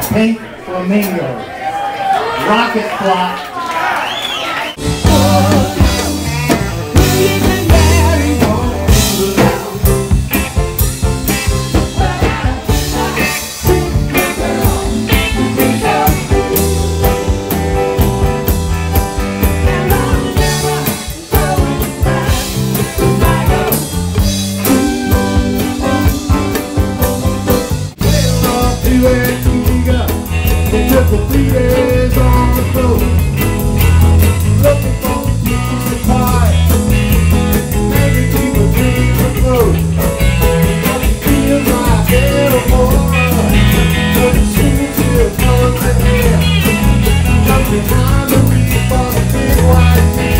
Pink Flamingos. Rocket Clock. They took the 3 days on the road, looking for a piece of pie. Many people dream of food, but it feels like evermore. But it seems here comes the air, just behind the reef for the big white man.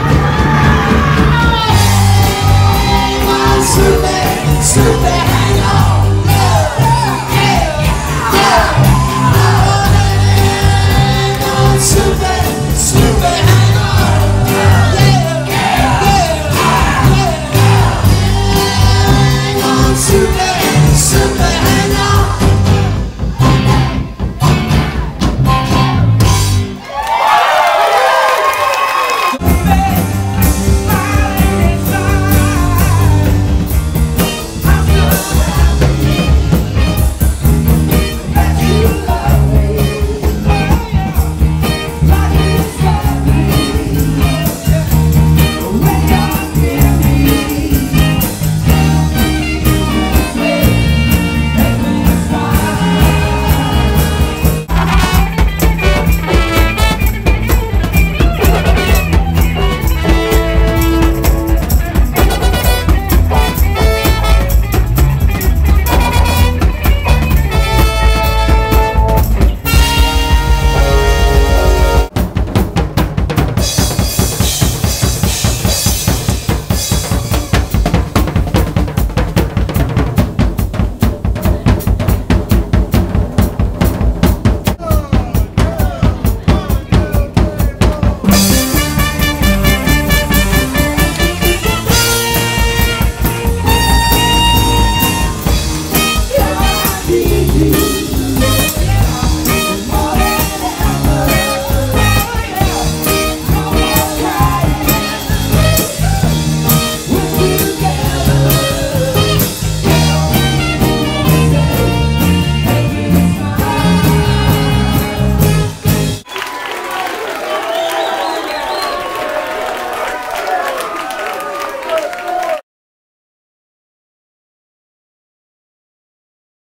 Super hang on.